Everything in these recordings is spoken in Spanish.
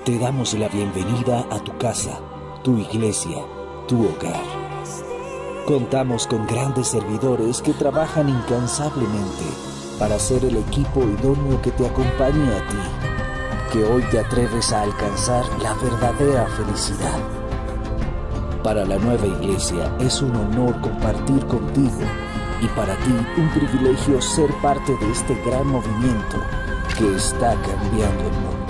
Te damos la bienvenida a tu casa, tu iglesia, tu hogar. Contamos con grandes servidores que trabajan incansablemente para ser el equipo idóneo que te acompañe a ti, que hoy te atreves a alcanzar la verdadera felicidad. Para la nueva iglesia es un honor compartir contigo y para ti un privilegio ser parte de este gran movimiento que está cambiando el mundo.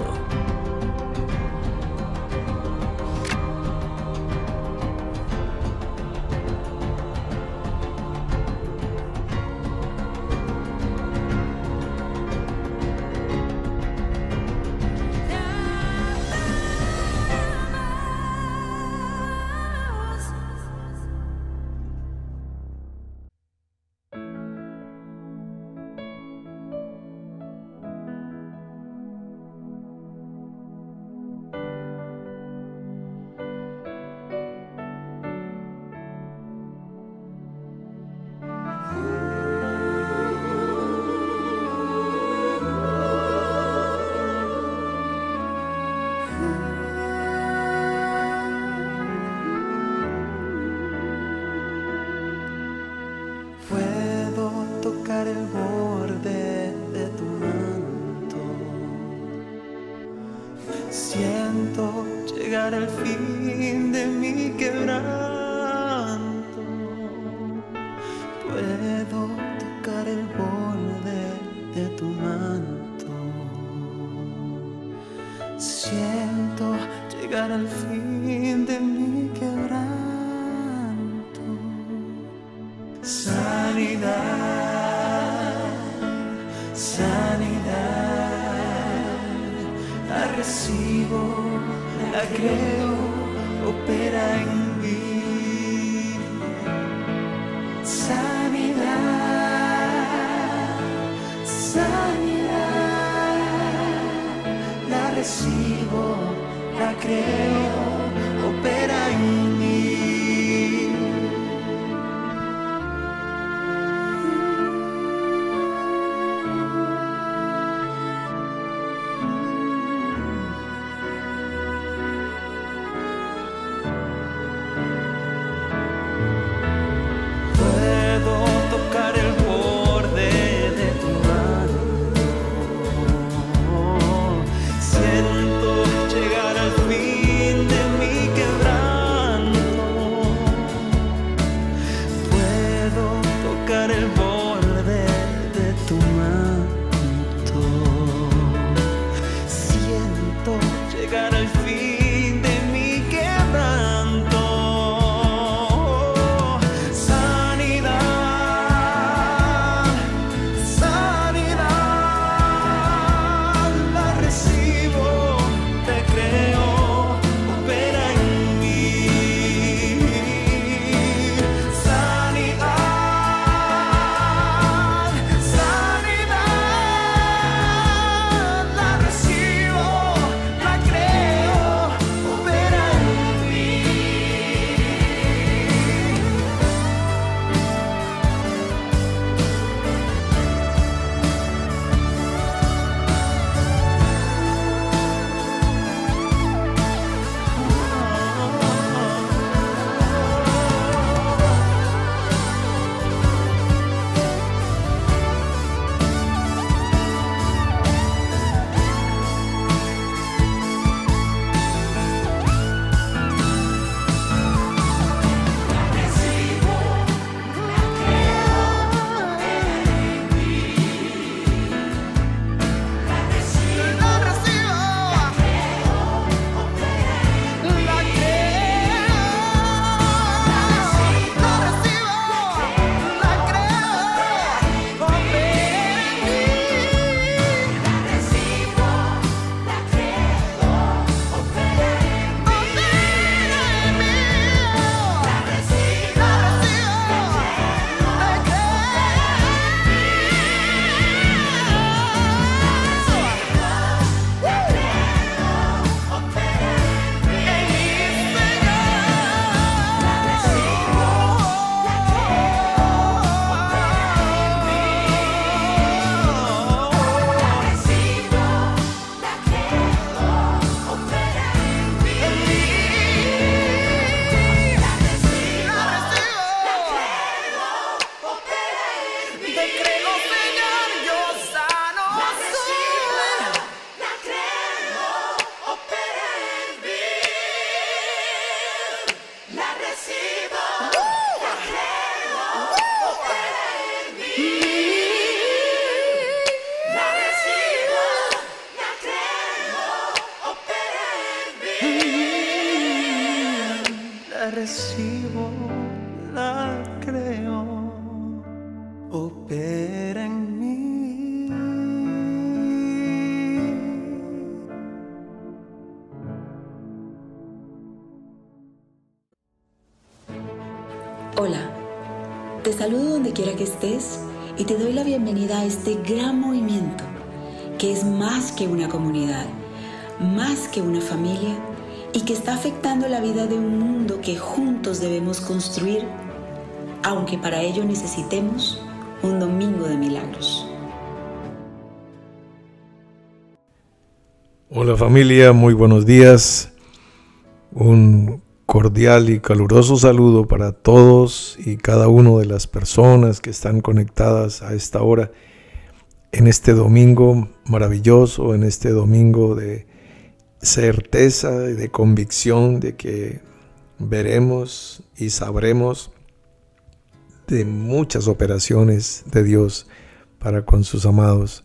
El borde de tu manto, siento llegar al fin de mi quebranto. Puedo tocar el borde de tu manto, siento llegar al fin de mi quebranto. Sanidad, la recibo, la creo, opera en mí. Sanidad, la recibo, la creo, opera en mí. Siento llegar al fin de recibo, la creo, opera en mí. Hola, te saludo donde quiera que estés y te doy la bienvenida a este gran movimiento que es más que una comunidad, más que una familia y que está afectando la vida de un mundo que juntos debemos construir, aunque para ello necesitemos un domingo de milagros. Hola familia, muy buenos días. Un cordial y caluroso saludo para todos y cada una de las personas que están conectadas a esta hora en este domingo maravilloso, en este domingo de certeza y de convicción de que veremos y sabremos de muchas operaciones de Dios para con sus amados.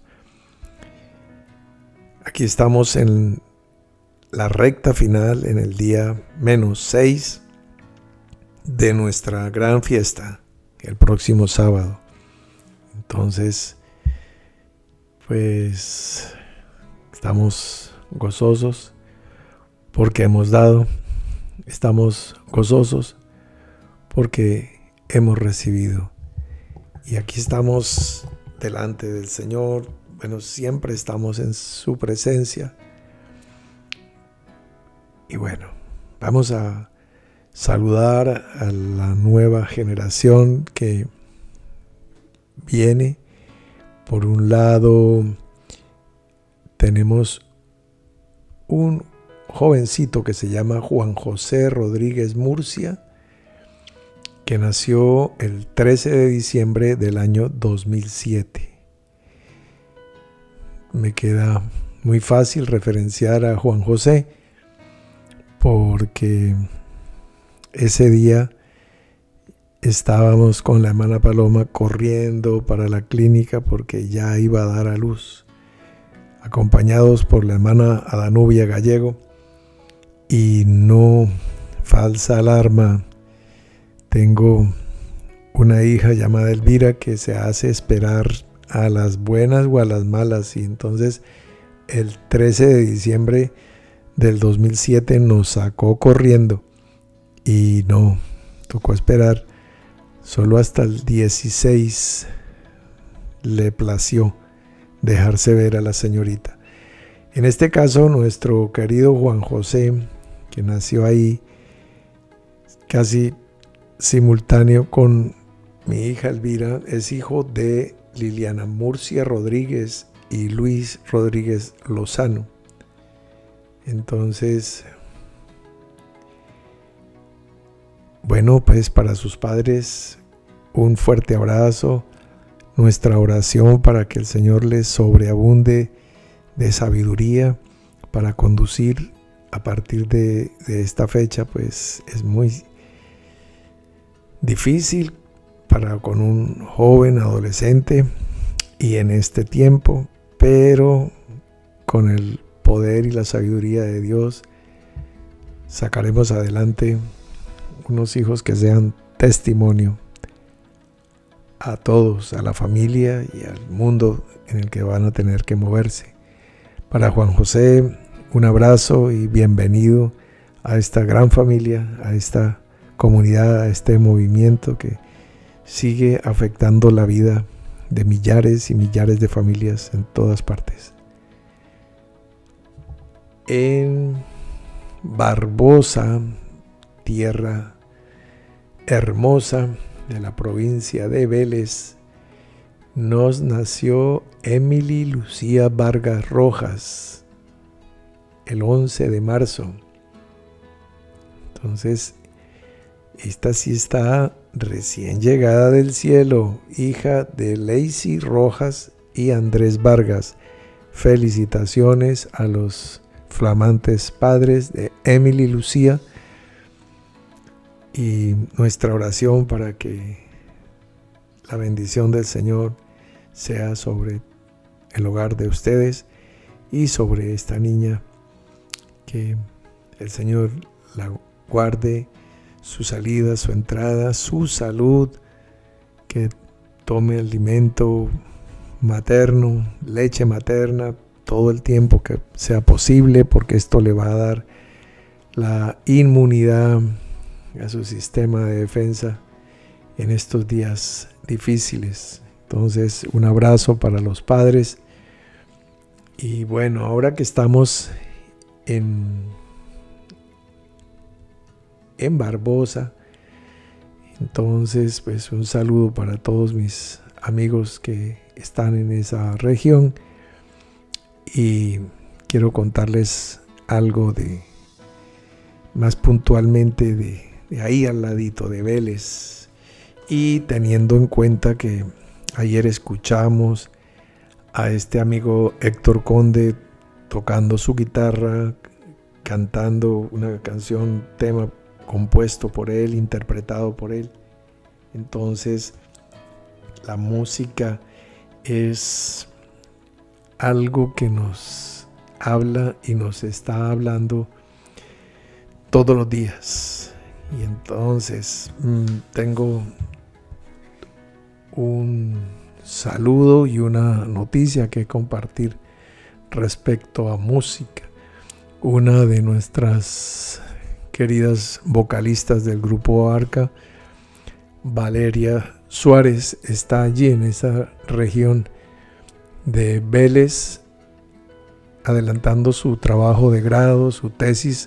Aquí estamos en la recta final, en el día -6 de nuestra gran fiesta, el próximo sábado. Entonces, pues estamos gozosos porque hemos dado, estamos gozosos porque hemos recibido. Y aquí estamos delante del Señor. Bueno, siempre estamos en su presencia. Y bueno, vamos a saludar a la nueva generación que viene. Por un lado, tenemos un jovencito que se llama Juan José Rodríguez Murcia, que nació el 13 de diciembre del año 2007. Me queda muy fácil referenciar a Juan José porque ese día estábamos con la hermana Paloma corriendo para la clínica porque ya iba a dar a luz, acompañados por la hermana Adanubia Gallego. Y no, falsa alarma, tengo una hija llamada Elvira que se hace esperar a las buenas o a las malas, y entonces el 13 de diciembre del 2007 nos sacó corriendo y no, tocó esperar. Solo hasta el 16 le plació dejarse ver a la señorita. En este caso, nuestro querido Juan José, que nació ahí casi simultáneo con mi hija Elvira, es hijo de Liliana Murcia Rodríguez y Luis Rodríguez Lozano. Entonces, bueno, pues para sus padres un fuerte abrazo, nuestra oración para que el Señor les sobreabunde de sabiduría para conducir a partir de esta fecha. Pues es muy difícil con un joven adolescente y en este tiempo, pero con el poder y la sabiduría de Dios sacaremos adelante unos hijos que sean testimonio a todos, a la familia y al mundo en el que van a tener que moverse. Para Juan José, un abrazo y bienvenido a esta gran familia, a esta comunidad, a este movimiento que sigue afectando la vida de millares y millares de familias en todas partes. En Barbosa, tierra hermosa de la provincia de Vélez, nos nació Emily Lucía Vargas Rojas el 11 de marzo. Entonces, esta sí está recién llegada del cielo, hija de Lacey Rojas y Andrés Vargas. Felicitaciones a los flamantes padres de Emily Lucía y nuestra oración para que la bendición del Señor sea sobre el hogar de ustedes y sobre esta niña, que el Señor la guarde, su salida, su entrada, su salud, que tome alimento materno, leche materna, todo el tiempo que sea posible, porque esto le va a dar la inmunidad a su sistema de defensa en estos días difíciles. Entonces, un abrazo para los padres. Y bueno, ahora que estamos en Barbosa, entonces pues un saludo para todos mis amigos que están en esa región, y quiero contarles algo de más puntualmente de ahí al ladito de Vélez, y teniendo en cuenta que ayer escuchamos a este amigo Héctor Conde tocando su guitarra, cantando una canción, tema compuesto por él, interpretado por él. Entonces, la música es algo que nos habla y nos está hablando todos los días. Y entonces tengo un saludo y una noticia que compartir respecto a música. Una de nuestras queridas vocalistas del grupo Arca, Valeria Suárez, está allí en esa región de Vélez, adelantando su trabajo de grado, su tesis,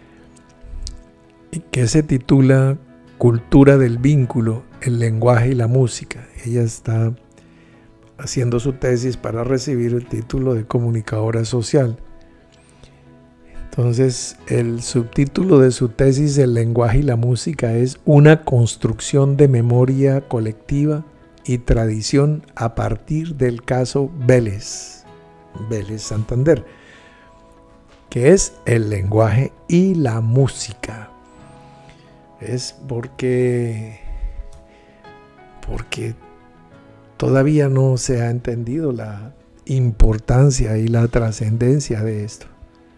que se titula Cultura del vínculo, el lenguaje y la música. Ella está haciendo su tesis para recibir el título de comunicadora social. Entonces, el subtítulo de su tesis, El lenguaje y la música, es Una construcción de memoria colectiva y tradición a partir del caso Vélez, Santander, que es el lenguaje y la música. Es porque todavía no se ha entendido la importancia y la trascendencia de esto.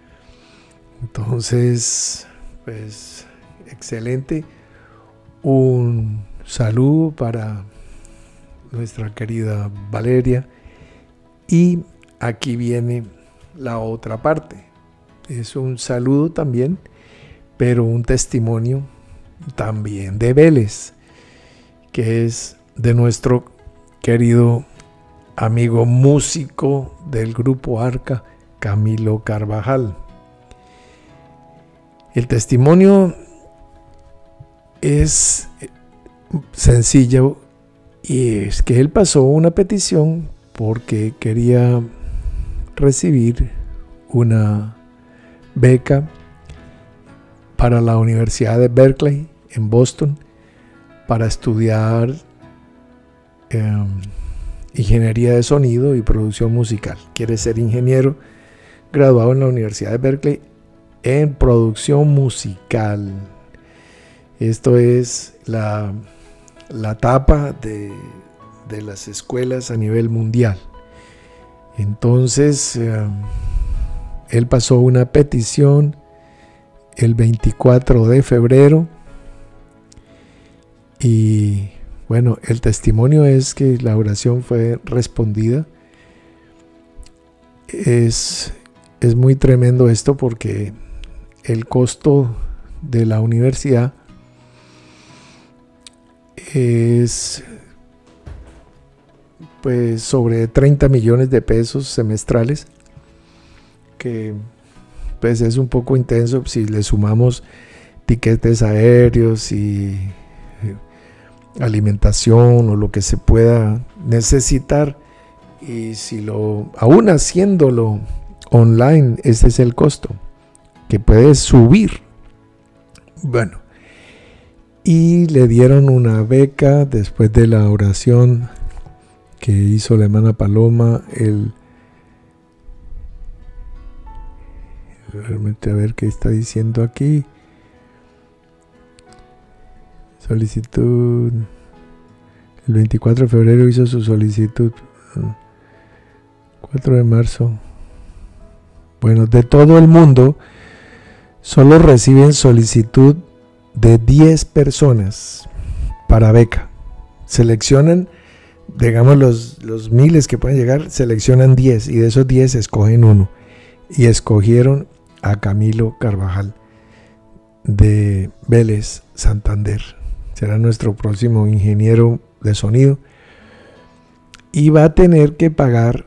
Entonces, pues, excelente. Un saludo para nuestra querida Valeria. Y aquí viene la otra parte. Es un saludo también, pero un testimonio también de Vélez, que es de nuestro querido amigo músico del grupo Arca, Camilo Carvajal. El testimonio es sencillo, y es que él pasó una petición porque quería recibir una beca para la Universidad de Berkeley en Boston para estudiar ingeniería de sonido y producción musical. Quiere ser ingeniero graduado en la Universidad de Berkeley en producción musical. Esto es la tapa de las escuelas a nivel mundial. Entonces, él pasó una petición el 24 de febrero y bueno, el testimonio es que la oración fue respondida. Es muy tremendo esto porque el costo de la universidad es pues sobre 30 millones de pesos semestrales, que pues es un poco intenso si le sumamos tiquetes aéreos y alimentación o lo que se pueda necesitar, y si aún haciéndolo online, ese es el costo que puede subir. Bueno, y le dieron una beca después de la oración que hizo la hermana Paloma. Realmente, a ver qué está diciendo aquí. Solicitud. El 24 de febrero hizo su solicitud. 4 de marzo. Bueno, de todo el mundo solo reciben solicitud de 10 personas para beca. Seleccionan, digamos, los miles que pueden llegar, seleccionan 10 y de esos 10 escogen uno. Y escogieron a Camilo Carvajal de Vélez, Santander. Será nuestro próximo ingeniero de sonido. Y va a tener que pagar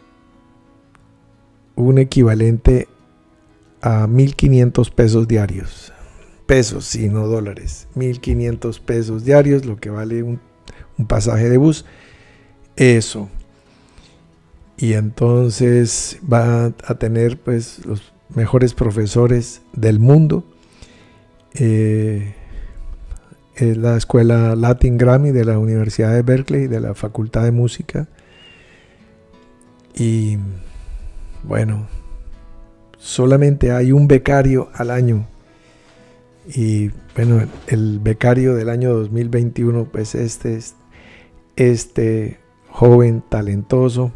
un equivalente a 1.500 pesos diarios. Pesos, sí, no dólares. 1.500 pesos diarios, lo que vale un pasaje de bus. Eso. Y entonces va a tener pues los mejores profesores del mundo. Es la escuela Latin Grammy de la Universidad de Berkeley, de la Facultad de Música. Y bueno, solamente hay un becario al año. Y bueno, el becario del año 2021, pues este joven talentoso.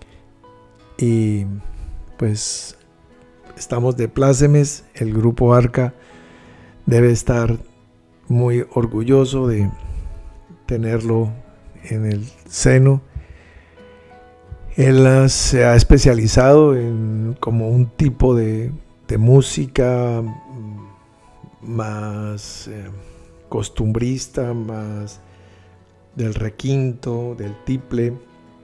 Y pues estamos de plácemes. El grupo Arca debe estar muy orgulloso de tenerlo en el seno. Él se ha especializado en como un tipo de música más costumbrista, más del requinto, del tiple,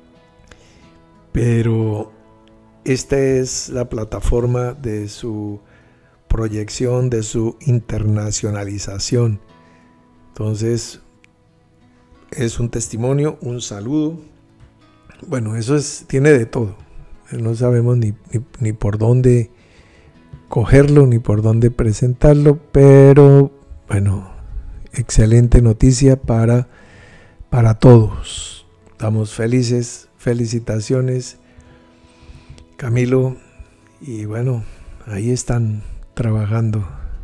pero esta es la plataforma de su proyección, de su internacionalización. Entonces es un testimonio, un saludo. Bueno, eso tiene de todo. No sabemos ni por dónde cogerlo, ni por dónde presentarlo, pero bueno, excelente noticia para todos. Estamos felices, felicitaciones, Camilo, y bueno, ahí están trabajando.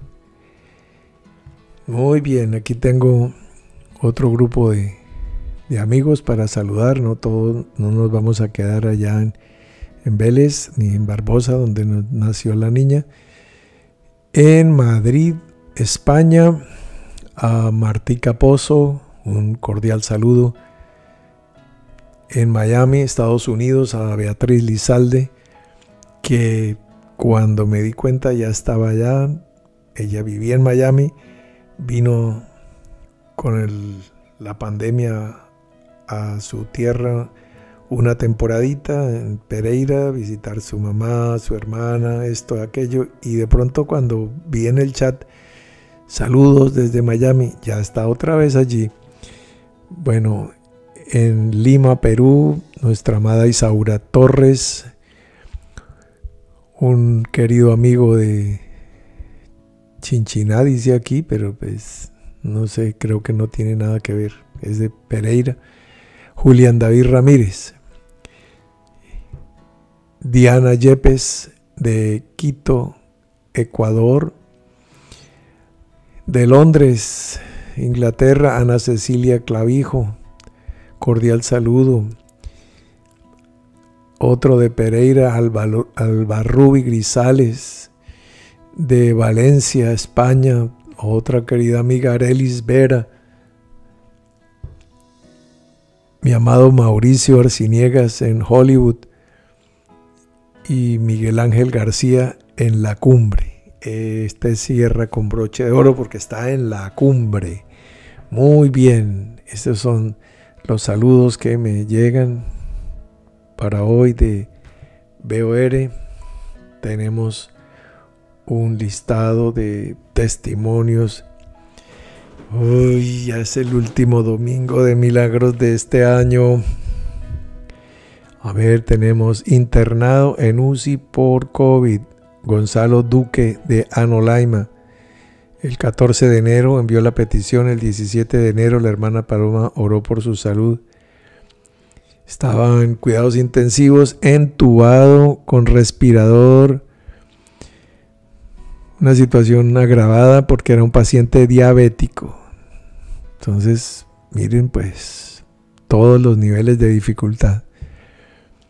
Muy bien, aquí tengo otro grupo de amigos para saludar. No nos vamos a quedar allá en Vélez ni en Barbosa, donde nació la niña. En Madrid, España, a Martica Pozo, un cordial saludo. En Miami, Estados Unidos, a Beatriz Lizalde, que cuando me di cuenta ya estaba allá. Ella vivía en Miami, vino con la pandemia a su tierra una temporadita en Pereira, visitar su mamá, su hermana, esto, aquello, y de pronto cuando vi en el chat saludos desde Miami, ya está otra vez allí. Bueno, en Lima, Perú, nuestra amada Isaura Torres, un querido amigo de Chinchiná, dice aquí, pero pues no sé, creo que no tiene nada que ver, es de Pereira. Julián David Ramírez, Diana Yepes de Quito, Ecuador. De Londres, Inglaterra, Ana Cecilia Clavijo, cordial saludo. Otro de Pereira, Albarrubi Grisales. De Valencia, España, otra querida amiga, Arelis Vera. Mi amado Mauricio Arciniegas en Hollywood. Y Miguel Ángel García en La Cumbre. Este cierra con broche de oro porque está en La Cumbre. Muy bien, estos son los saludos que me llegan para hoy de BOR. Tenemos un listado de testimonios. Uy, ya es el último domingo de milagros de este año. A ver, tenemos internado en UCI por COVID. Gonzalo Duque de Anolaima. El 14 de enero envió la petición. El 17 de enero la hermana Paloma oró por su salud. Estaba en cuidados intensivos, entubado con respirador. Una situación agravada porque era un paciente diabético. Entonces, miren pues, todos los niveles de dificultad.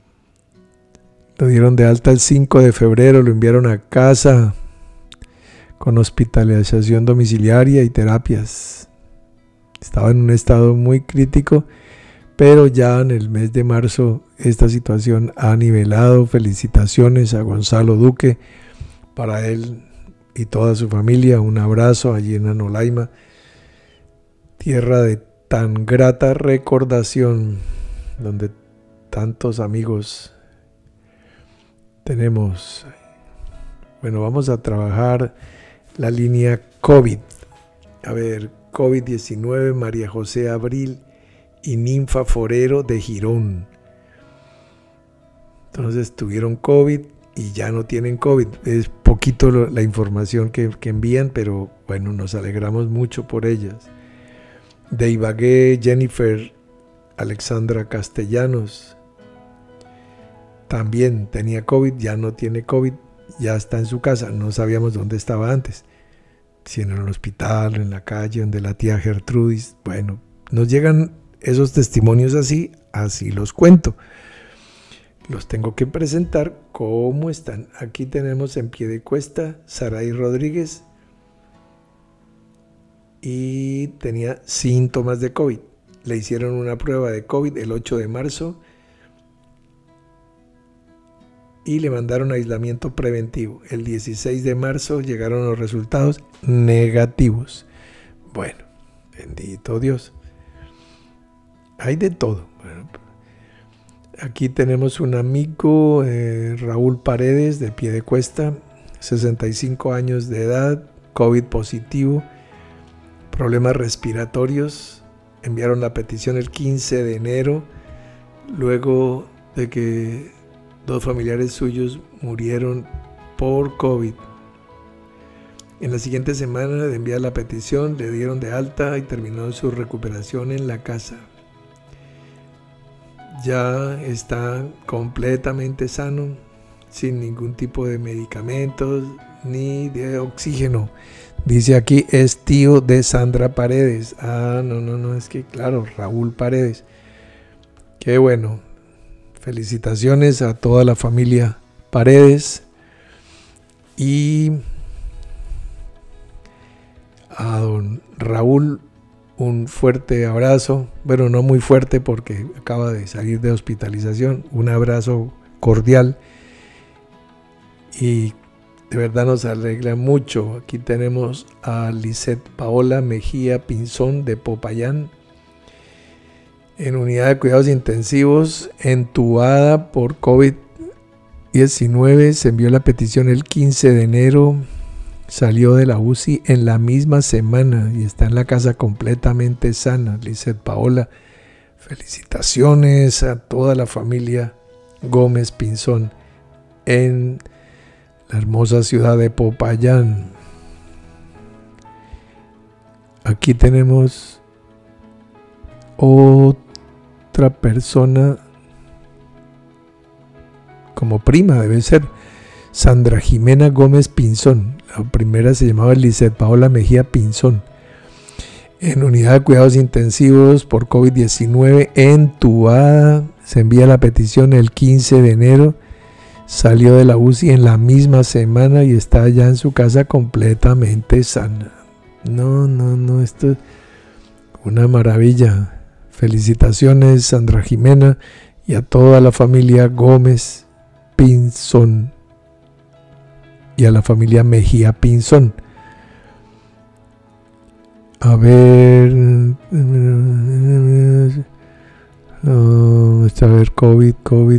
Lo dieron de alta el 5 de febrero, lo enviaron a casa con hospitalización domiciliaria y terapias. Estaba en un estado muy crítico, pero ya en el mes de marzo esta situación ha nivelado. Felicitaciones a Gonzalo Duque, para él y toda su familia. Un abrazo allí en Anolaima, tierra de tan grata recordación, donde tantos amigos tenemos. Bueno, vamos a trabajar la línea COVID. A ver, COVID-19, María José Abril y Ninfa Forero de Girón. Entonces tuvieron COVID y ya no tienen COVID. Es poquito la información que envían, pero bueno, nos alegramos mucho por ellas. De Ibagué, Jennifer Alexandra Castellanos. También tenía COVID, ya no tiene COVID, ya está en su casa. No sabíamos dónde estaba antes. Si en el hospital, en la calle, donde la tía Gertrudis. Bueno, nos llegan esos testimonios así los cuento. Los tengo que presentar cómo están. Aquí tenemos en Piedecuesta Saray Rodríguez y tenía síntomas de COVID. Le hicieron una prueba de COVID el 8 de marzo y le mandaron aislamiento preventivo. El 16 de marzo llegaron los resultados negativos. Bueno, bendito Dios. Hay de todo. Bueno, aquí tenemos un amigo, Raúl Paredes, de Piedecuesta, 65 años de edad, COVID positivo, problemas respiratorios. Enviaron la petición el 15 de enero, luego de que 2 familiares suyos murieron por COVID. En la siguiente semana de enviar la petición, le dieron de alta y terminó su recuperación en la casa. Ya está completamente sano, sin ningún tipo de medicamentos ni de oxígeno. Dice aquí, es tío de Sandra Paredes. No, es que claro, Raúl Paredes. Qué bueno. Felicitaciones a toda la familia Paredes y a don Raúl un fuerte abrazo. Bueno, no muy fuerte porque acaba de salir de hospitalización. Un abrazo cordial y de verdad nos alegra mucho. Aquí tenemos a Lisette Paola Mejía Pinzón de Popayán, en unidad de cuidados intensivos, entubada por COVID-19. Se envió la petición el 15 de enero, salió de la UCI en la misma semana y está en la casa completamente sana. Lisette Paola, felicitaciones a toda la familia Gómez Pinzón en la hermosa ciudad de Popayán. Aquí tenemos otra persona como prima, debe ser Sandra Jimena Gómez Pinzón. La primera se llamaba Lisette Paola Mejía Pinzón, en unidad de cuidados intensivos por COVID-19, entubada. Se envía la petición el 15 de enero, salió de la UCI en la misma semana y está ya en su casa completamente sana. No, esto es una maravilla. Felicitaciones, Sandra Jimena, y a toda la familia Gómez Pinzón y a la familia Mejía Pinzón. A ver, COVID.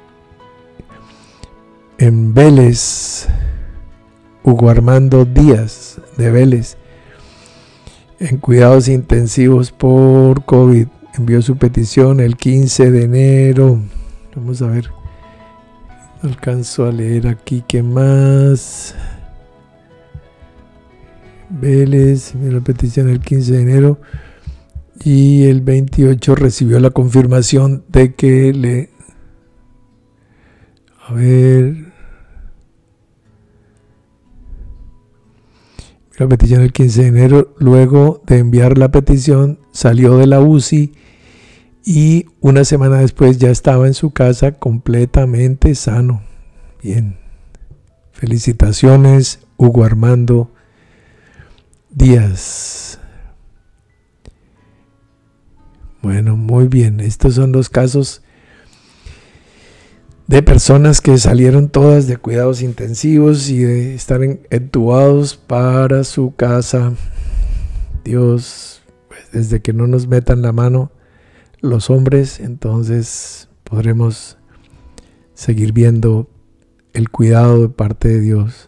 En Vélez, Hugo Armando Díaz de Vélez, en cuidados intensivos por COVID. Envió su petición el 15 de enero. Vamos a ver. No alcanzo a leer aquí qué más. Vélez envió la petición el 15 de enero. Y el 28 recibió la confirmación de que A ver. La petición el 15 de enero, luego de enviar la petición, salió de la UCI y una semana después ya estaba en su casa completamente sano. Bien. Felicitaciones, Hugo Armando días. Bueno, muy bien. Estos son los casos de personas que salieron todas de cuidados intensivos y de estar entubados para su casa. Dios, pues, desde que no nos metan la mano los hombres, entonces podremos seguir viendo el cuidado de parte de Dios.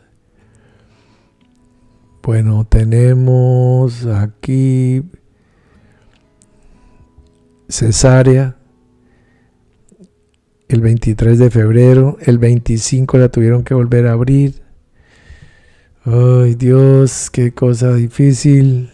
Bueno, tenemos aquí cesárea el 23 de febrero, el 25 la tuvieron que volver a abrir. Ay, Dios, qué cosa difícil.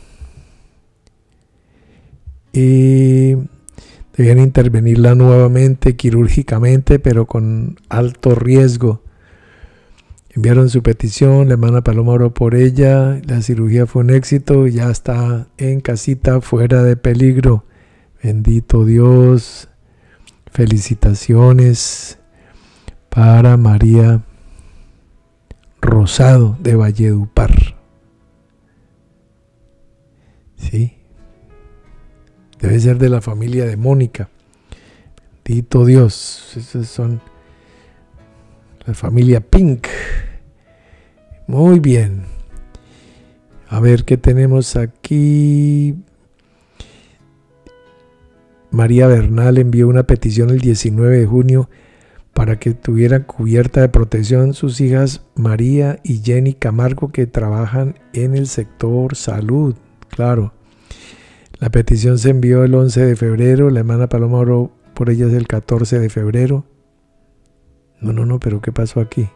Y debían intervenirla nuevamente quirúrgicamente, pero con alto riesgo. Enviaron su petición, la hermana Paloma oró por ella, la cirugía fue un éxito, ya está en casita, fuera de peligro. Bendito Dios. Felicitaciones para María Rosado de Valledupar. Sí. Debe ser de la familia de Mónica. Bendito Dios. Esos son la familia Pink. Muy bien. A ver qué tenemos aquí. María Bernal envió una petición el 19 de junio para que tuvieran cubierta de protección sus hijas María y Jenny Camargo, que trabajan en el sector salud. Claro. La petición se envió el 11 de febrero, la hermana Paloma oró por ellas el 14 de febrero. No, pero ¿qué pasó aquí?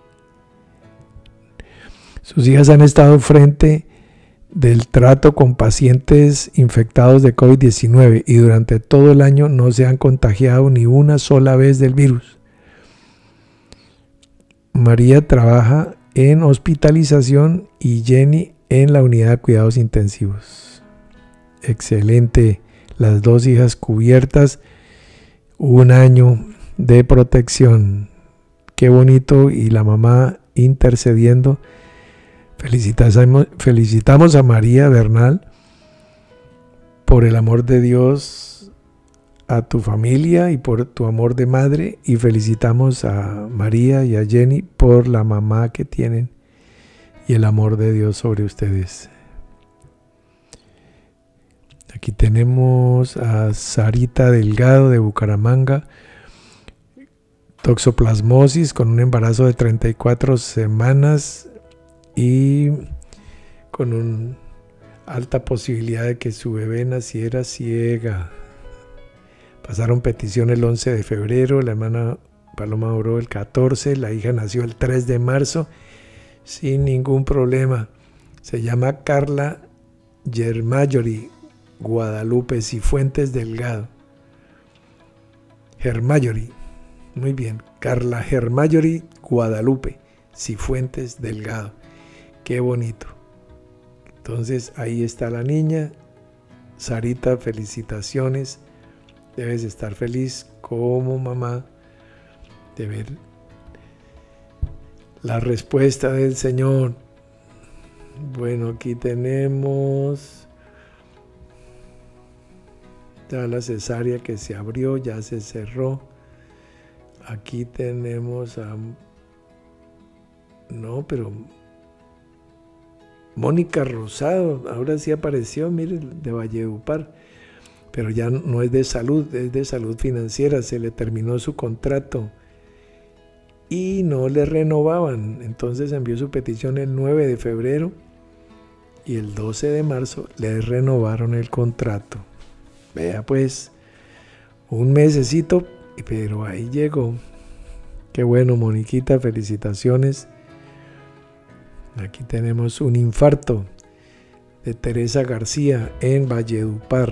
Sus hijas han estado frente del trato con pacientes infectados de COVID-19 y durante todo el año no se han contagiado ni una sola vez del virus. María trabaja en hospitalización y Jenny en la unidad de cuidados intensivos. Excelente, las dos hijas cubiertas, un año de protección. Qué bonito, y la mamá intercediendo. Felicitamos a María Bernal por el amor de Dios a tu familia y por tu amor de madre, y felicitamos a María y a Jenny por la mamá que tienen y el amor de Dios sobre ustedes. Aquí tenemos a Sarita Delgado de Bucaramanga, toxoplasmosis con un embarazo de 34 semanas y con una alta posibilidad de que su bebé naciera ciega. Pasaron petición el 11 de febrero, la hermana Paloma oró el 14, la hija nació el 3 de marzo sin ningún problema. Se llama Carla Germayori Guadalupe Cifuentes Delgado. Germayori, muy bien, Carla Germayori Guadalupe Cifuentes Delgado. Qué bonito. Entonces ahí está la niña. Sarita, felicitaciones. Debes estar feliz como mamá de ver la respuesta del Señor. Bueno, aquí tenemos ya la cesárea que se abrió, ya se cerró. Aquí tenemos a... No, pero... Mónica Rosado, ahora sí apareció, miren, de Valledupar, pero ya no es de salud, es de salud financiera, se le terminó su contrato y no le renovaban, entonces envió su petición el 9 de febrero y el 12 de marzo le renovaron el contrato. Vea pues, un mesecito, pero ahí llegó. Qué bueno, Moniquita, felicitaciones. Aquí tenemos un infarto de Teresa García en Valledupar.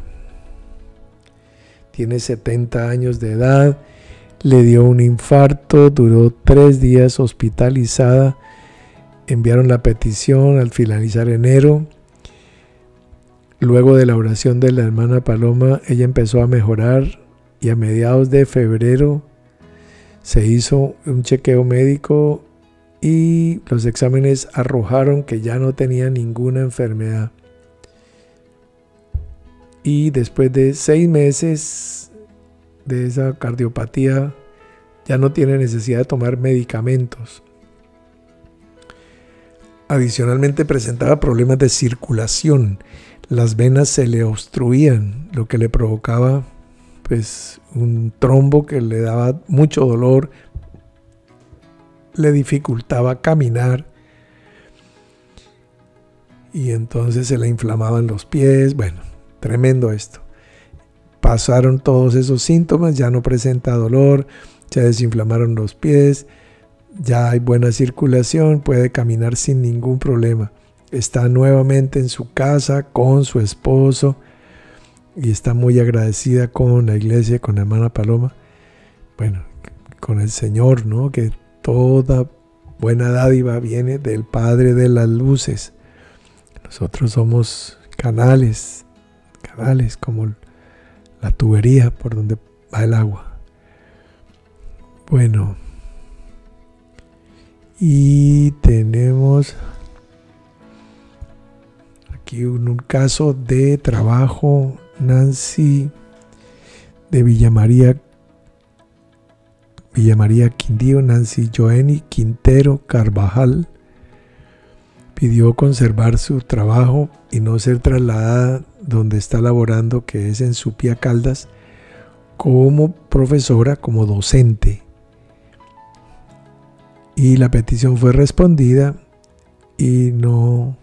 Tiene 70 años de edad, le dio un infarto, duró 3 días hospitalizada. Enviaron la petición al finalizar enero. Luego de la oración de la hermana Paloma, ella empezó a mejorar y a mediados de febrero se hizo un chequeo médico y los exámenes arrojaron que ya no tenía ninguna enfermedad. Y después de 6 meses de esa cardiopatía ya no tiene necesidad de tomar medicamentos. Adicionalmente presentaba problemas de circulación. Las venas se le obstruían, lo que le provocaba pues un trombo que le daba mucho dolor, le dificultaba caminar y entonces se le inflamaban los pies. Bueno, tremendo esto. Pasaron todos esos síntomas, ya no presenta dolor, se desinflamaron los pies, ya hay buena circulación, puede caminar sin ningún problema. Está nuevamente en su casa con su esposo y está muy agradecida con la iglesia, con la hermana Paloma, bueno, con el Señor, ¿no? Que toda buena dádiva viene del Padre de las luces. Nosotros somos canales como la tubería por donde va el agua. Bueno, y tenemos aquí un caso de trabajo. Nancy de Villa María Quindío, Nancy Joenny Quintero Carvajal, pidió conservar su trabajo y no ser trasladada donde está laborando, que es en Supía Caldas, como profesora, como docente. Y la petición fue respondida y no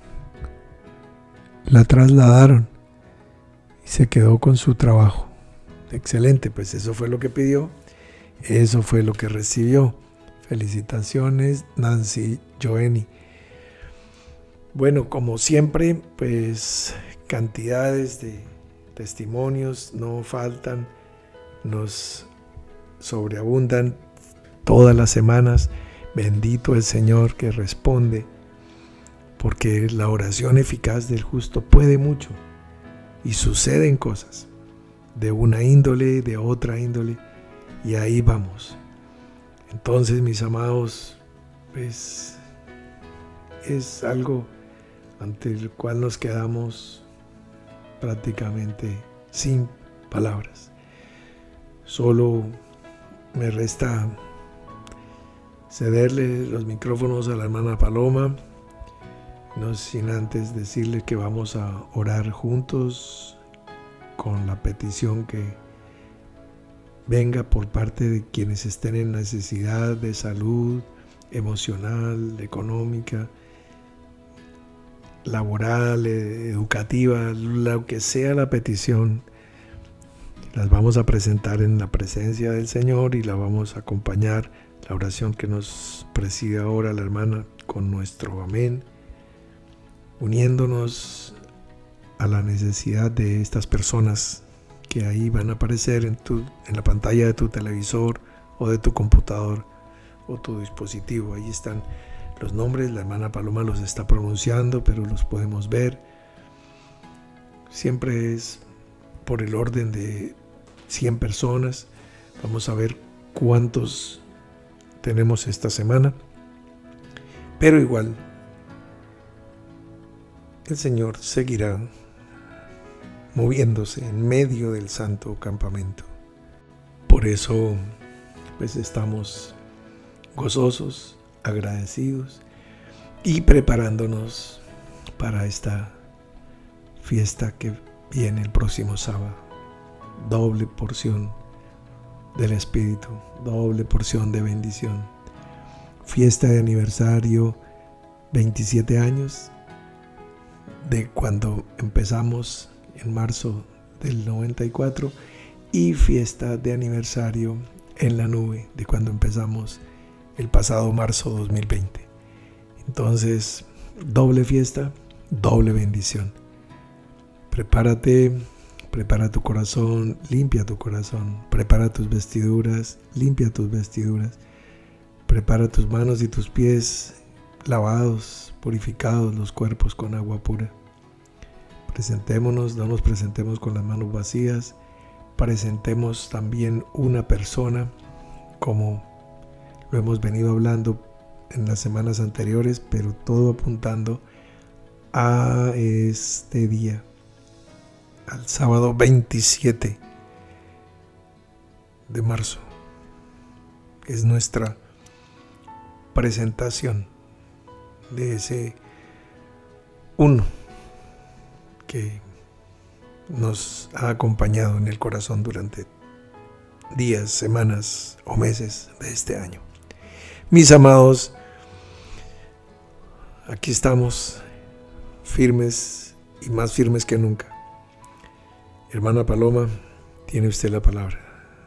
la trasladaron y se quedó con su trabajo. Excelente, pues eso fue lo que pidió, eso fue lo que recibió. Felicitaciones, Nancy Joenny. Bueno, como siempre, pues cantidades de testimonios no faltan, nos sobreabundan todas las semanas. Bendito el Señor que responde, porque la oración eficaz del justo puede mucho y suceden cosas de una índole, de otra índole, y ahí vamos. Entonces, mis amados, pues es algo ante el cual nos quedamos prácticamente sin palabras. Solo me resta cederle los micrófonos a la hermana Paloma, no sin antes decirle que vamos a orar juntos con la petición que venga por parte de quienes estén en necesidad de salud emocional, económica, laboral, educativa, lo que sea la petición. Las vamos a presentar en la presencia del Señor y la vamos a acompañar, la oración que nos preside ahora la hermana, con nuestro amén, uniéndonos a la necesidad de estas personas que ahí van a aparecer en la pantalla de tu televisor o de tu computador o tu dispositivo. Ahí están los nombres, la hermana Paloma los está pronunciando, pero los podemos ver. Siempre es por el orden de 100 personas. Vamos a ver cuántos tenemos esta semana. Pero igual, el Señor seguirá moviéndose en medio del santo campamento. Por eso, pues estamos gozosos, agradecidos y preparándonos para esta fiesta que viene el próximo sábado. Doble porción del Espíritu, doble porción de bendición. Fiesta de aniversario, 27 años de cuando empezamos en marzo del 94, y fiesta de aniversario en la nube de cuando empezamos el pasado marzo 2020. Entonces, doble fiesta, doble bendición. Prepárate, prepara tu corazón, limpia tu corazón, prepara tus vestiduras, limpia tus vestiduras, prepara tus manos y tus pies lavados, purificados los cuerpos con agua pura. Presentémonos, no nos presentemos con las manos vacías, presentemos también una persona, como lo hemos venido hablando en las semanas anteriores, pero todo apuntando a este día, al sábado 27 de marzo, que es nuestra presentación de ese uno que nos ha acompañado en el corazón durante días, semanas o meses de este año. Mis amados, aquí estamos, firmes y más firmes que nunca. Hermana Paloma, tiene usted la palabra.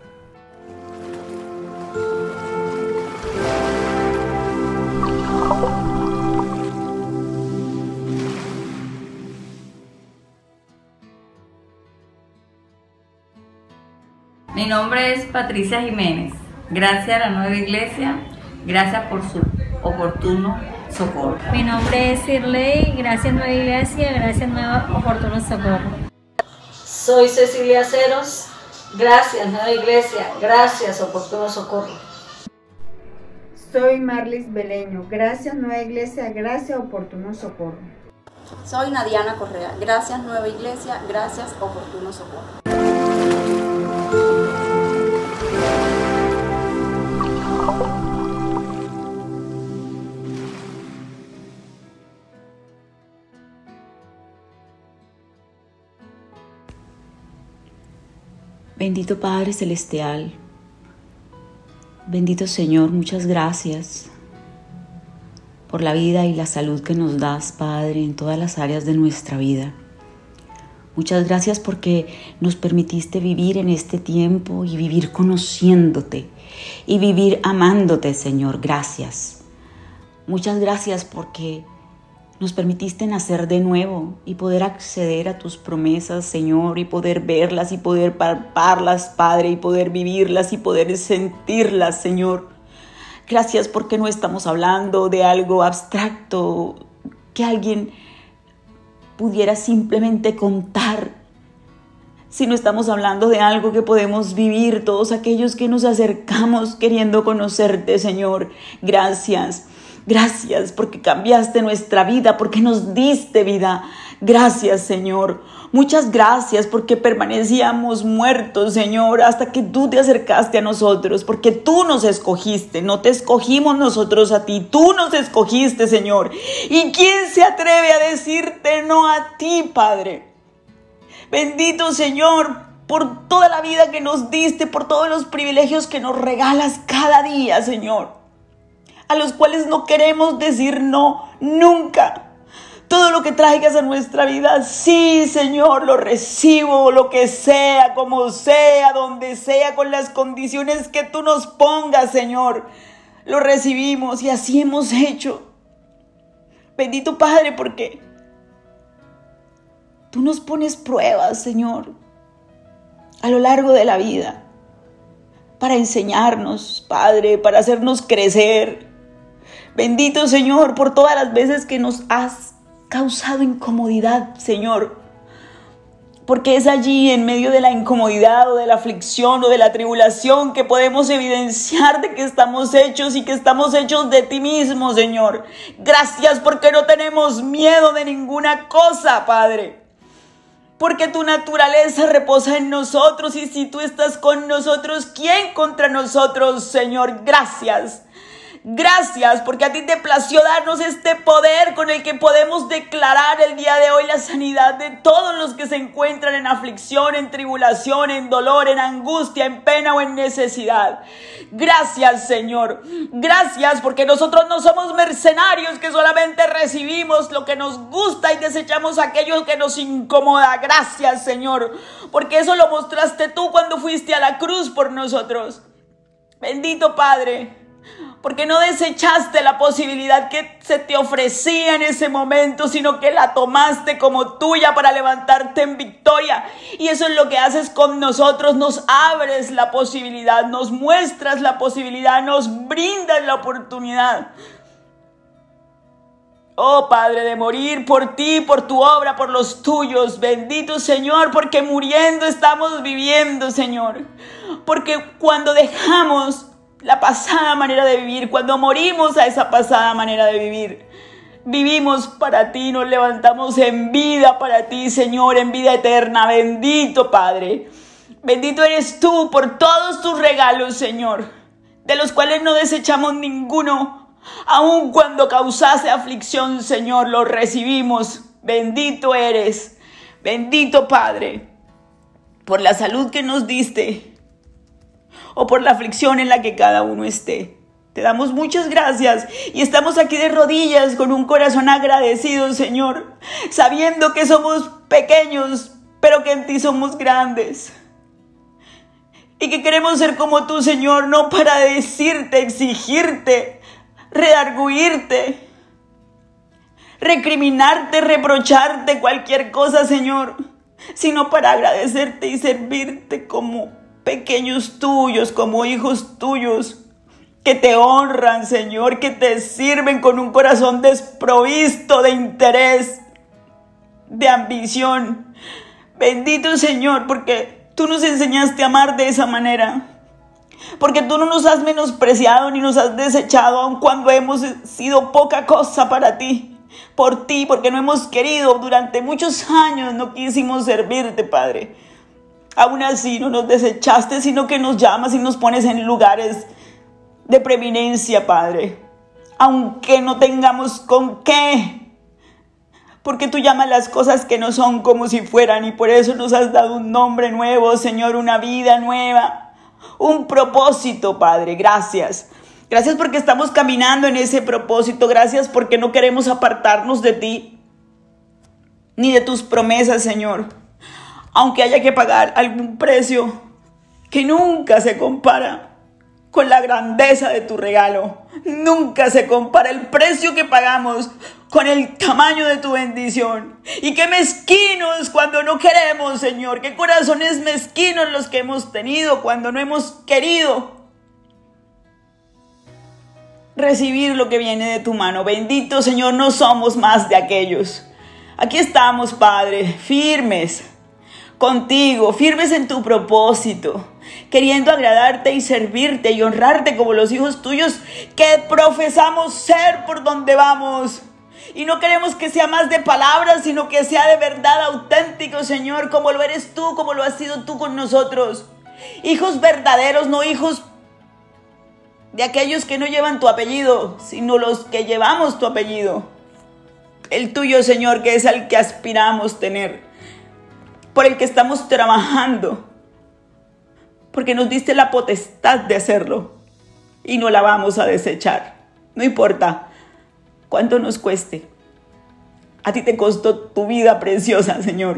Mi nombre es Patricia Jiménez. Gracias a la Nueva Iglesia, gracias por su oportuno socorro. Mi nombre es Irley, gracias Nueva Iglesia, gracias Nueva Oportuno Socorro. Soy Cecilia Ceros, gracias Nueva Iglesia, gracias Oportuno Socorro. Soy Marlis Beleño, gracias Nueva Iglesia, gracias Oportuno Socorro. Soy Nadiana Correa, gracias Nueva Iglesia, gracias Oportuno Socorro. Bendito Padre Celestial, bendito Señor, muchas gracias por la vida y la salud que nos das, Padre, en todas las áreas de nuestra vida. Muchas gracias porque nos permitiste vivir en este tiempo y vivir conociéndote y vivir amándote, Señor. Gracias. Muchas gracias porque nos permitiste nacer de nuevo y poder acceder a tus promesas, Señor, y poder verlas y poder palparlas, Padre, y poder vivirlas y poder sentirlas, Señor. Gracias porque no estamos hablando de algo abstracto que alguien pudiera simplemente contar, sino estamos hablando de algo que podemos vivir todos aquellos que nos acercamos queriendo conocerte, Señor. Gracias. Gracias porque cambiaste nuestra vida, porque nos diste vida. Gracias, Señor. Muchas gracias porque permanecíamos muertos, Señor, hasta que tú te acercaste a nosotros, porque tú nos escogiste. No te escogimos nosotros a ti, tú nos escogiste, Señor. ¿Y quién se atreve a decirte no a ti, Padre? Bendito, Señor, por toda la vida que nos diste, por todos los privilegios que nos regalas cada día, Señor, a los cuales no queremos decir no nunca. Todo lo que traigas a nuestra vida, sí, Señor, lo recibo, lo que sea, como sea, donde sea, con las condiciones que tú nos pongas, Señor. Lo recibimos y así hemos hecho. Bendito Padre, porque tú nos pones pruebas, Señor, a lo largo de la vida, para enseñarnos, Padre, para hacernos crecer. Bendito Señor por todas las veces que nos has causado incomodidad, Señor. Porque es allí en medio de la incomodidad o de la aflicción o de la tribulación que podemos evidenciar de que estamos hechos y que estamos hechos de ti mismo, Señor. Gracias porque no tenemos miedo de ninguna cosa, Padre. Porque tu naturaleza reposa en nosotros y si tú estás con nosotros, ¿quién contra nosotros, Señor? Gracias. Gracias porque a ti te plació darnos este poder con el que podemos declarar el día de hoy la sanidad de todos los que se encuentran en aflicción, en tribulación, en dolor, en angustia, en pena o en necesidad. Gracias, Señor. Gracias porque nosotros no somos mercenarios que solamente recibimos lo que nos gusta y desechamos aquello que nos incomoda. Gracias, Señor, porque eso lo mostraste tú cuando fuiste a la cruz por nosotros. Bendito Padre, porque no desechaste la posibilidad que se te ofrecía en ese momento, sino que la tomaste como tuya para levantarte en victoria. Y eso es lo que haces con nosotros, nos abres la posibilidad, nos muestras la posibilidad, nos brindas la oportunidad. Oh Padre, de morir por ti, por tu obra, por los tuyos. Bendito Señor, porque muriendo estamos viviendo, Señor. Porque cuando dejamos la pasada manera de vivir, cuando morimos a esa pasada manera de vivir, vivimos para ti, nos levantamos en vida para ti, Señor, en vida eterna. Bendito Padre, bendito eres tú por todos tus regalos, Señor, de los cuales no desechamos ninguno. Aun cuando causase aflicción, Señor, lo recibimos. Bendito eres, bendito Padre, por la salud que nos diste o por la aflicción en la que cada uno esté. Te damos muchas gracias y estamos aquí de rodillas con un corazón agradecido, Señor, sabiendo que somos pequeños, pero que en ti somos grandes. Y que queremos ser como tú, Señor, no para decirte, exigirte, redarguirte, recriminarte, reprocharte cualquier cosa, Señor, sino para agradecerte y servirte como pequeños tuyos, como hijos tuyos, que te honran, Señor, que te sirven con un corazón desprovisto de interés, de ambición. Bendito, Señor, porque tú nos enseñaste a amar de esa manera. Porque tú no nos has menospreciado ni nos has desechado, aun cuando hemos sido poca cosa para ti. Por ti, porque no hemos querido, durante muchos años no quisimos servirte, Padre. Aún así no nos desechaste, sino que nos llamas y nos pones en lugares de preeminencia, Padre. Aunque no tengamos con qué. Porque tú llamas las cosas que no son como si fueran, y por eso nos has dado un nombre nuevo, Señor, una vida nueva. Un propósito, Padre, gracias. Gracias porque estamos caminando en ese propósito. Gracias porque no queremos apartarnos de ti, ni de tus promesas, Señor. Aunque haya que pagar algún precio que nunca se compara con la grandeza de tu regalo. Nunca se compara el precio que pagamos con el tamaño de tu bendición. Y qué mezquinos cuando no queremos, Señor. Qué corazones mezquinos los que hemos tenido cuando no hemos querido recibir lo que viene de tu mano. Bendito, Señor, no somos más de aquellos. Aquí estamos, Padre, firmes contigo, firmes en tu propósito, queriendo agradarte y servirte y honrarte como los hijos tuyos que profesamos ser por donde vamos. Y no queremos que sea más de palabras, sino que sea de verdad auténtico, Señor, como lo eres tú, como lo has sido tú con nosotros. Hijos verdaderos, no hijos de aquellos que no llevan tu apellido, sino los que llevamos tu apellido. El tuyo, Señor, que es al que aspiramos tener, por el que estamos trabajando, porque nos diste la potestad de hacerlo y no la vamos a desechar. No importa cuánto nos cueste. A ti te costó tu vida preciosa, Señor.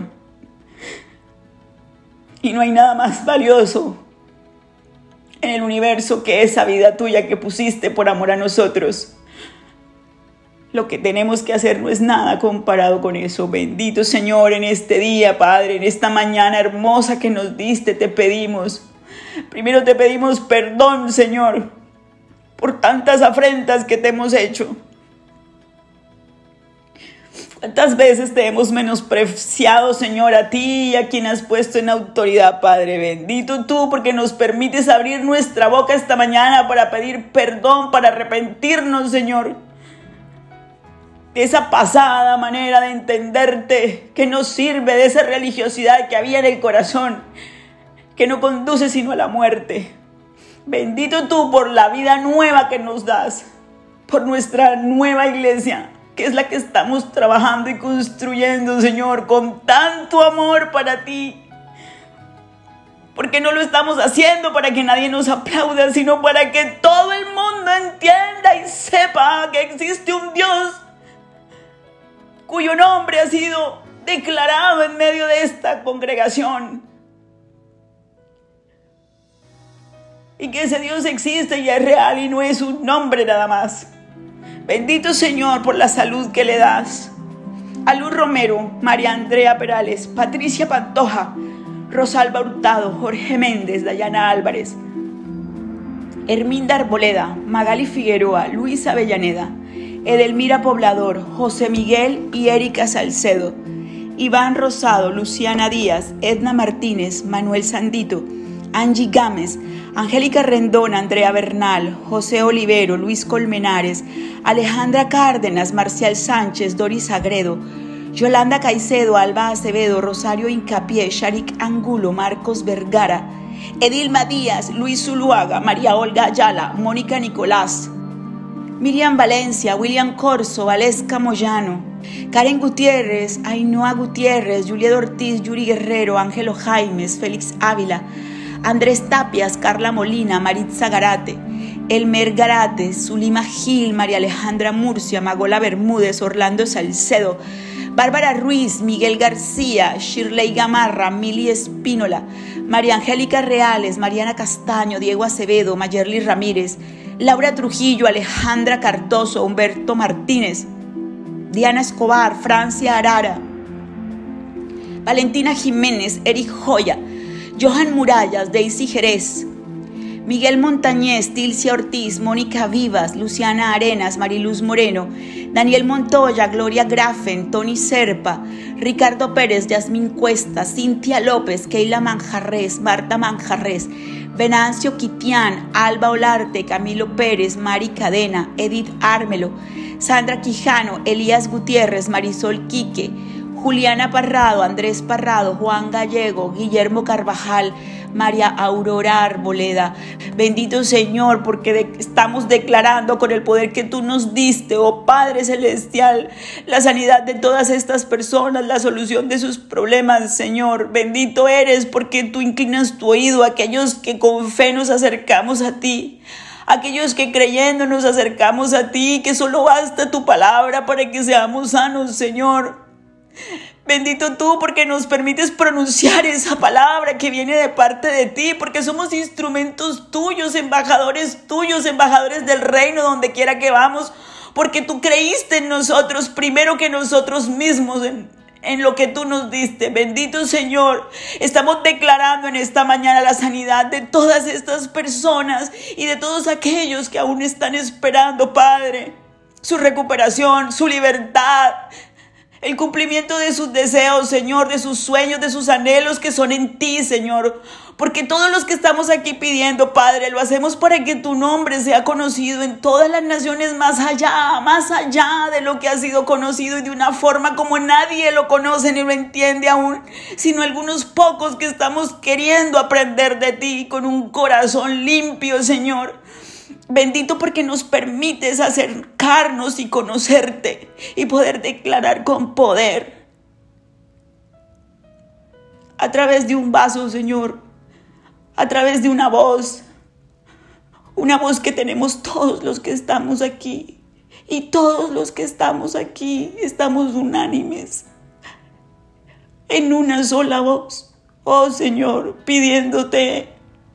Y no hay nada más valioso en el universo que esa vida tuya que pusiste por amor a nosotros. Lo que tenemos que hacer no es nada comparado con eso. Bendito, Señor, en este día, Padre, en esta mañana hermosa que nos diste, te pedimos. Primero te pedimos perdón, Señor, por tantas afrentas que te hemos hecho. ¿Cuántas veces te hemos menospreciado, Señor, a ti y a quien has puesto en autoridad, Padre? Bendito tú, porque nos permites abrir nuestra boca esta mañana para pedir perdón, para arrepentirnos, Señor, de esa pasada manera de entenderte que no sirve, de esa religiosidad que había en el corazón, que no conduce sino a la muerte. Bendito tú por la vida nueva que nos das, por nuestra nueva iglesia, que es la que estamos trabajando y construyendo, Señor, con tanto amor para ti. Porque no lo estamos haciendo para que nadie nos aplaude, sino para que todo el mundo entienda y sepa que existe un Dios cuyo nombre ha sido declarado en medio de esta congregación. Y que ese Dios existe y es real y no es un nombre nada más. Bendito, Señor, por la salud que le das a Luz Romero, María Andrea Perales, Patricia Pantoja, Rosalba Hurtado, Jorge Méndez, Dayana Álvarez, Herminda Arboleda, Magali Figueroa, Luisa Avellaneda, Edelmira Poblador, José Miguel y Erika Salcedo, Iván Rosado, Luciana Díaz, Edna Martínez, Manuel Sandito, Angie Gámez, Angélica Rendón, Andrea Bernal, José Olivero, Luis Colmenares, Alejandra Cárdenas, Marcial Sánchez, Doris Agredo, Yolanda Caicedo, Alba Acevedo, Rosario Incapié, Sharik Angulo, Marcos Vergara, Edilma Díaz, Luis Zuluaga, María Olga Ayala, Mónica Nicolás, Miriam Valencia, William Corso, Valesca Moyano, Karen Gutiérrez, Ainhoa Gutiérrez, Julieta Ortiz, Yuri Guerrero, Ángelo Jaimes, Félix Ávila, Andrés Tapias, Carla Molina, Maritza Garate, Elmer Garate, Zulima Gil, María Alejandra Murcia, Magola Bermúdez, Orlando Salcedo, Bárbara Ruiz, Miguel García, Shirley Gamarra, Mili Espínola, María Angélica Reales, Mariana Castaño, Diego Acevedo, Mayerly Ramírez, Laura Trujillo, Alejandra Cardoso, Humberto Martínez, Diana Escobar, Francia Arara, Valentina Jiménez, Eric Joya, Johan Murallas, Daisy Jerez, Miguel Montañez, Tilcia Ortiz, Mónica Vivas, Luciana Arenas, Mariluz Moreno, Daniel Montoya, Gloria Grafen, Tony Serpa, Ricardo Pérez, Yasmín Cuesta, Cintia López, Keila Manjarres, Marta Manjarres, Venancio Quitián, Alba Olarte, Camilo Pérez, Mari Cadena, Edith Ármelo, Sandra Quijano, Elías Gutiérrez, Marisol Quique, Juliana Parrado, Andrés Parrado, Juan Gallego, Guillermo Carvajal, María Aurora Arboleda. Bendito Señor, porque estamos declarando con el poder que tú nos diste, oh Padre Celestial, la sanidad de todas estas personas, la solución de sus problemas, Señor. Bendito eres porque tú inclinas tu oído a aquellos que con fe nos acercamos a ti. Aquellos que creyendo nos acercamos a ti, que solo basta tu palabra para que seamos sanos, Señor. Bendito tú porque nos permites pronunciar esa palabra que viene de parte de ti, porque somos instrumentos tuyos, embajadores del reino donde quiera que vamos, porque tú creíste en nosotros primero que nosotros mismos en lo que tú nos diste. Bendito Señor, estamos declarando en esta mañana la sanidad de todas estas personas y de todos aquellos que aún están esperando, Padre, su recuperación, su libertad, el cumplimiento de sus deseos, Señor, de sus sueños, de sus anhelos que son en ti, Señor. Porque todos los que estamos aquí pidiendo, Padre, lo hacemos para que tu nombre sea conocido en todas las naciones más allá de lo que ha sido conocido y de una forma como nadie lo conoce ni lo entiende aún, sino algunos pocos que estamos queriendo aprender de ti con un corazón limpio, Señor. Bendito porque nos permites acercarnos y conocerte y poder declarar con poder a través de un vaso, Señor, a través de una voz que tenemos todos los que estamos aquí, y todos los que estamos aquí estamos unánimes en una sola voz, oh Señor, pidiéndote,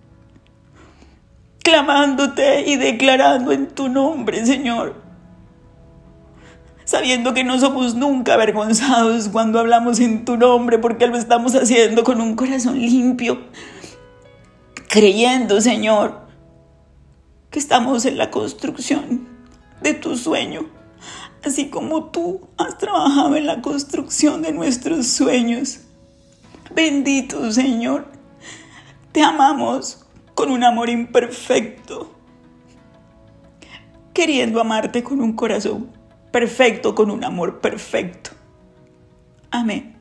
clamándote y declarando en tu nombre, Señor, sabiendo que no somos nunca avergonzados cuando hablamos en tu nombre, porque lo estamos haciendo con un corazón limpio, creyendo, Señor, que estamos en la construcción de tu sueño, así como tú has trabajado en la construcción de nuestros sueños. Bendito Señor, te amamos con un amor imperfecto, queriendo amarte con un corazón perfecto, con un amor perfecto. Amén.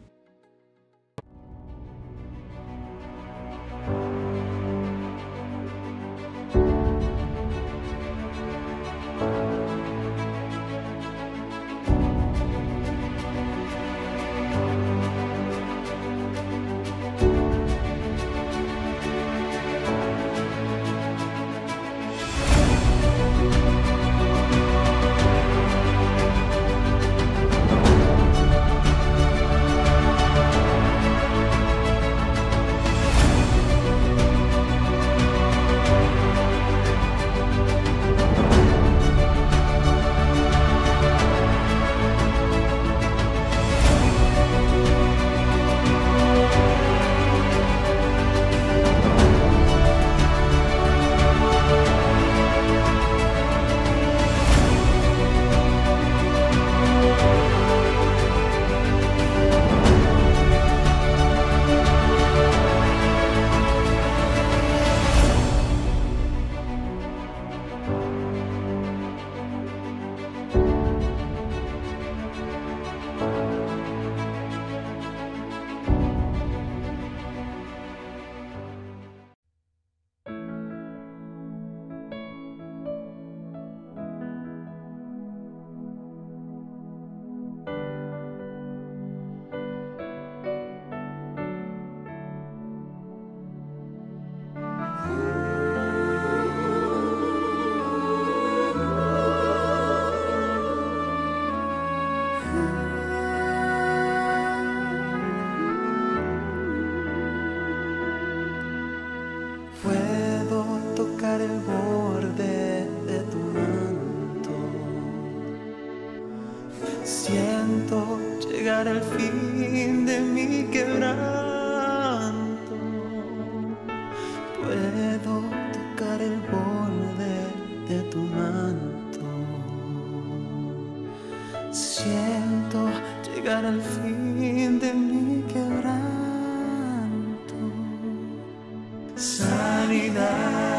Siento llegar al fin de mi quebranto. Puedo tocar el borde de tu manto. Siento llegar al fin de mi quebranto. Sanidad,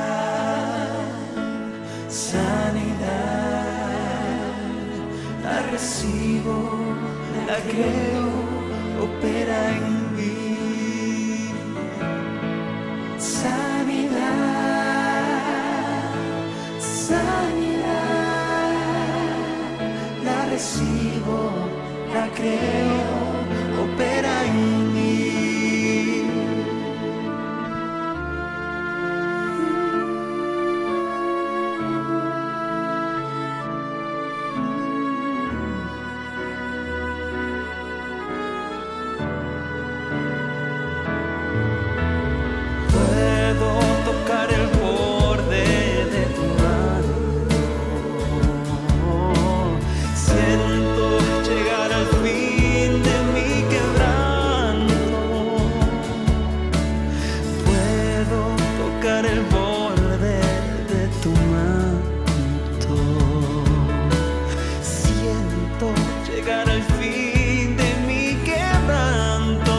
sanidad, la recibo, la creo, opera en mí. Sanidad, sanidad, la recibo, la creo, opera en mí. Tocar el borde de tu mano. Siento llegar al fin de mi quebranto. Puedo tocar el borde de tu manto. Siento llegar al fin de mi quebranto.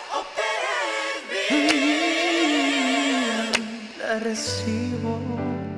La recibo.